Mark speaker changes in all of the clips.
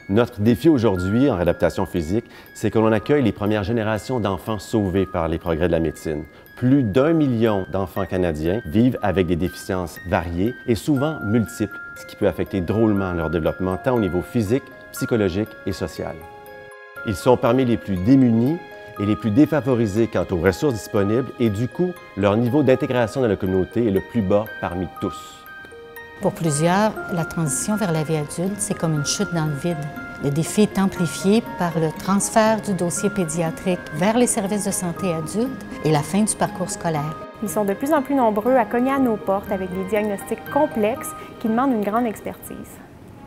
Speaker 1: Notre défi aujourd'hui en réadaptation physique, c'est que l'on accueille les premières générations d'enfants sauvés par les progrès de la médecine. Plus d'1 million d'enfants canadiens vivent avec des déficiences variées et souvent multiples, ce qui peut affecter drôlement leur développement tant au niveau physique, psychologique et social. Ils sont parmi les plus démunis et les plus défavorisés quant aux ressources disponibles et du coup, leur niveau d'intégration dans la communauté est le plus bas parmi tous.
Speaker 2: Pour plusieurs, la transition vers la vie adulte, c'est comme une chute dans le vide. Le défi est amplifié par le transfert du dossier pédiatrique vers les services de santé adultes et la fin du parcours scolaire.
Speaker 3: Ils sont de plus en plus nombreux à cogner à nos portes avec des diagnostics complexes qui demandent une grande expertise.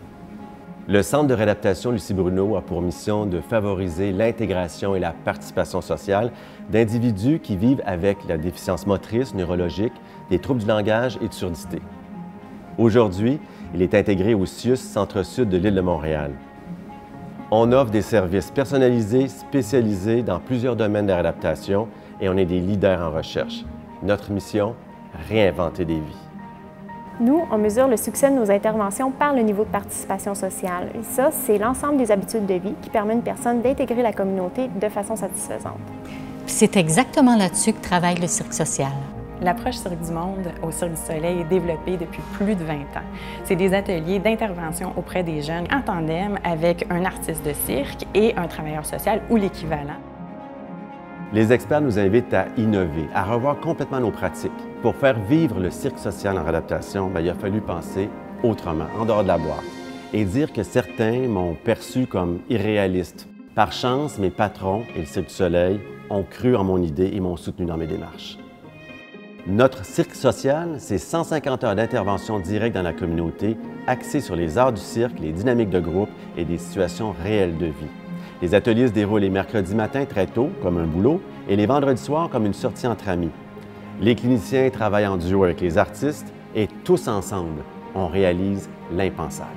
Speaker 1: Le Centre de réadaptation Lucie Bruneau a pour mission de favoriser l'intégration et la participation sociale d'individus qui vivent avec la déficience motrice, neurologique, des troubles du langage et de surdité. Aujourd'hui, il est intégré au CIUS Centre-Sud de l'île de Montréal. On offre des services personnalisés, spécialisés dans plusieurs domaines de réadaptation et on est des leaders en recherche. Notre mission, réinventer des vies.
Speaker 3: Nous, on mesure le succès de nos interventions par le niveau de participation sociale. Et ça, c'est l'ensemble des habitudes de vie qui permet à une personne d'intégrer la communauté de façon satisfaisante.
Speaker 2: C'est exactement là-dessus que travaille le Cirque social.
Speaker 4: L'approche Cirque du Monde au Cirque du Soleil est développée depuis plus de 20 ans. C'est des ateliers d'intervention auprès des jeunes en tandem avec un artiste de cirque et un travailleur social ou l'équivalent.
Speaker 1: Les experts nous invitent à innover, à revoir complètement nos pratiques. Pour faire vivre le cirque social en réadaptation, il a fallu penser autrement, en dehors de la boîte, et dire que certains m'ont perçu comme irréaliste. Par chance, mes patrons et le Cirque du Soleil ont cru en mon idée et m'ont soutenu dans mes démarches. Notre cirque social, c'est 150 heures d'intervention directe dans la communauté, axée sur les arts du cirque, les dynamiques de groupe et des situations réelles de vie. Les ateliers se déroulent les mercredis matins très tôt, comme un boulot, et les vendredis soirs comme une sortie entre amis. Les cliniciens travaillent en duo avec les artistes et tous ensemble, on réalise l'impensable.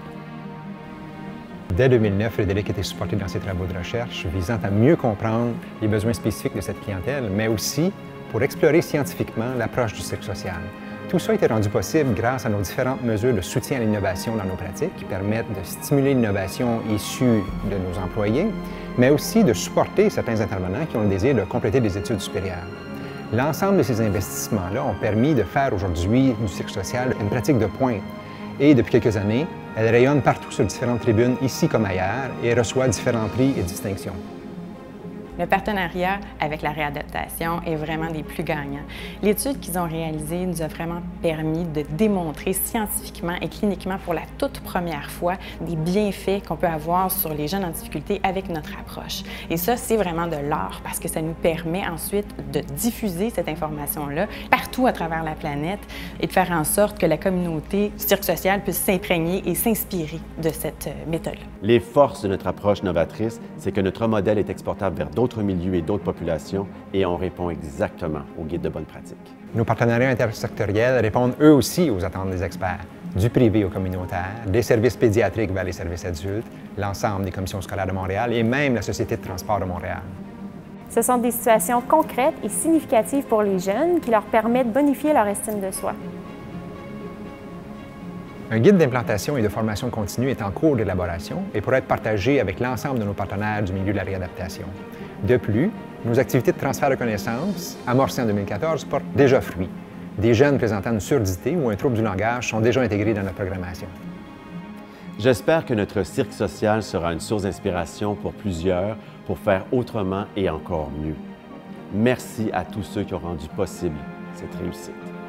Speaker 5: Dès 2009, Frédéric était supporté dans ses travaux de recherche visant à mieux comprendre les besoins spécifiques de cette clientèle, mais aussi pour explorer scientifiquement l'approche du cirque social. Tout ça a été rendu possible grâce à nos différentes mesures de soutien à l'innovation dans nos pratiques qui permettent de stimuler l'innovation issue de nos employés, mais aussi de supporter certains intervenants qui ont le désir de compléter des études supérieures. L'ensemble de ces investissements-là ont permis de faire aujourd'hui du cirque social une pratique de pointe. Et depuis quelques années, elle rayonne partout sur différentes tribunes, ici comme ailleurs, et reçoit différents prix et distinctions.
Speaker 4: Le partenariat avec la réadaptation est vraiment des plus gagnants. L'étude qu'ils ont réalisée nous a vraiment permis de démontrer scientifiquement et cliniquement pour la toute première fois des bienfaits qu'on peut avoir sur les jeunes en difficulté avec notre approche. Et ça, c'est vraiment de l'art parce que ça nous permet ensuite de diffuser cette information-là partout à travers la planète et de faire en sorte que la communauté du cirque social puisse s'imprégner et s'inspirer de cette méthode.
Speaker 1: Les forces de notre approche novatrice, c'est que notre modèle est exportable vers d'autres milieux et d'autres populations et on répond exactement au guide de bonne pratique.
Speaker 5: Nos partenariats intersectoriels répondent eux aussi aux attentes des experts, du privé au communautaire, des services pédiatriques vers les services adultes, l'ensemble des commissions scolaires de Montréal et même la Société de transport de Montréal.
Speaker 3: Ce sont des situations concrètes et significatives pour les jeunes qui leur permettent de bonifier leur estime de soi.
Speaker 5: Un guide d'implantation et de formation continue est en cours d'élaboration et pourra être partagé avec l'ensemble de nos partenaires du milieu de la réadaptation. De plus, nos activités de transfert de connaissances, amorcées en 2014, portent déjà fruit. Des jeunes présentant une surdité ou un trouble du langage sont déjà intégrés dans notre programmation.
Speaker 1: J'espère que notre cirque social sera une source d'inspiration pour plusieurs pour faire autrement et encore mieux. Merci à tous ceux qui ont rendu possible cette réussite.